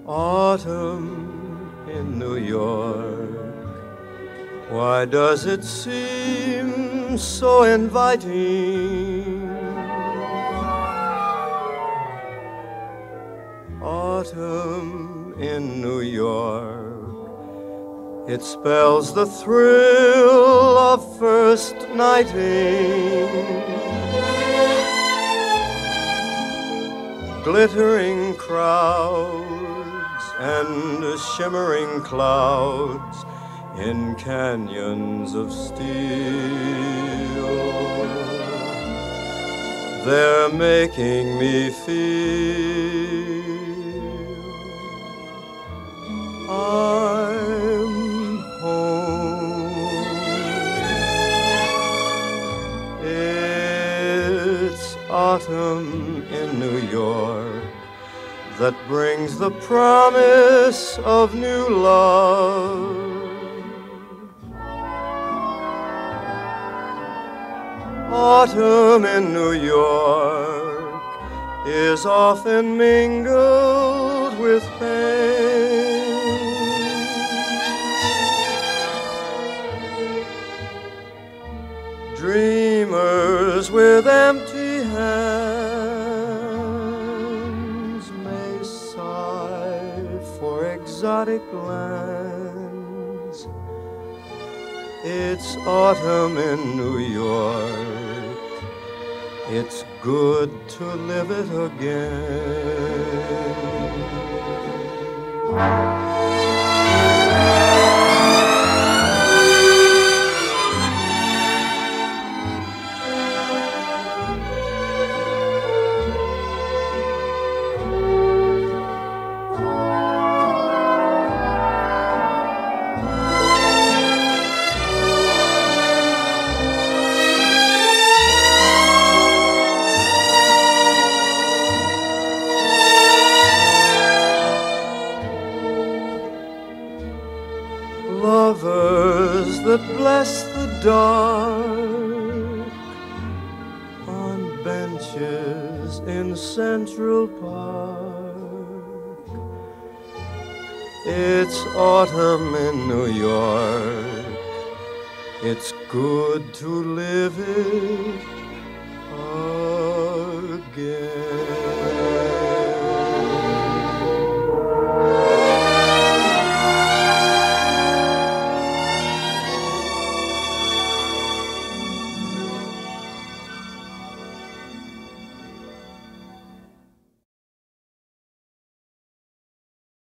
Autumn in New York, why does it seem so inviting? Autumn in New York, it spells the thrill of first nighting. Glittering crowds and shimmering clouds in canyons of steel, they're making me feel I'm home. It's autumn in New York that brings the promise of new love. Autumn in New York is often mingled with pain. Dreamers with empty hands may sigh for exotic lands. It's autumn in New York, it's good to live it again. Lovers that bless the dark on benches in Central Park. It's autumn in New York, it's good to live it again.